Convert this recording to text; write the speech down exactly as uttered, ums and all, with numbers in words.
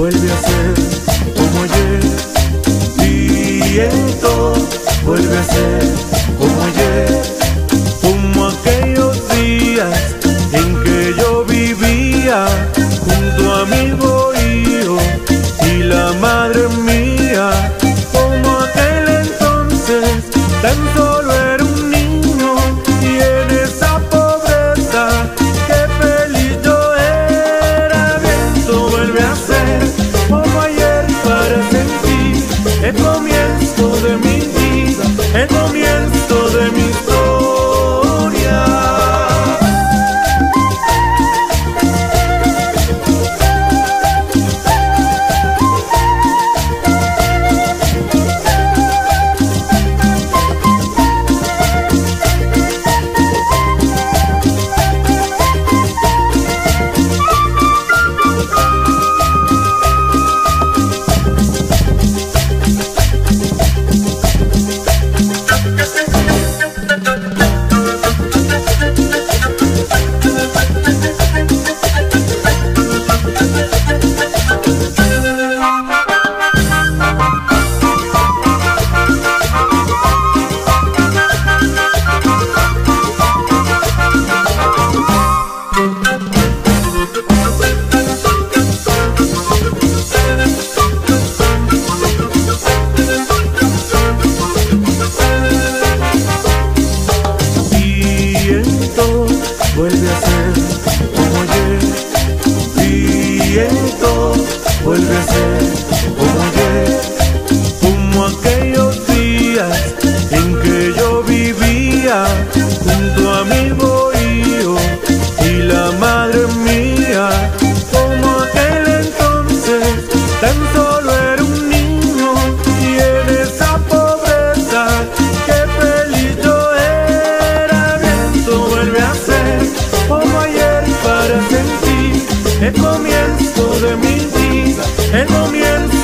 vuelve a ser como ayer. Viento, vuelve a ser como ayer, como aquellos días en que yo vivía junto a mi bohío y la madre mía. Como aquel entonces tan solo era un niño, y en esa pobreza qué feliz yo era. Viento, vuelve a ser como ayer para sentir el comienzo de mi vida, el comienzo de mi historia. Vuelve a ser como ayer. Viento, vuelve a ser como ayer, como aquellos días en que yo vivía junto a mi bohío y la madre mía. Como aquel entonces tan solo era un niño, y en esa pobreza qué feliz yo era. Viento, vuelve a ser como ayer para sentir el comienzo de mi vida, el comienzo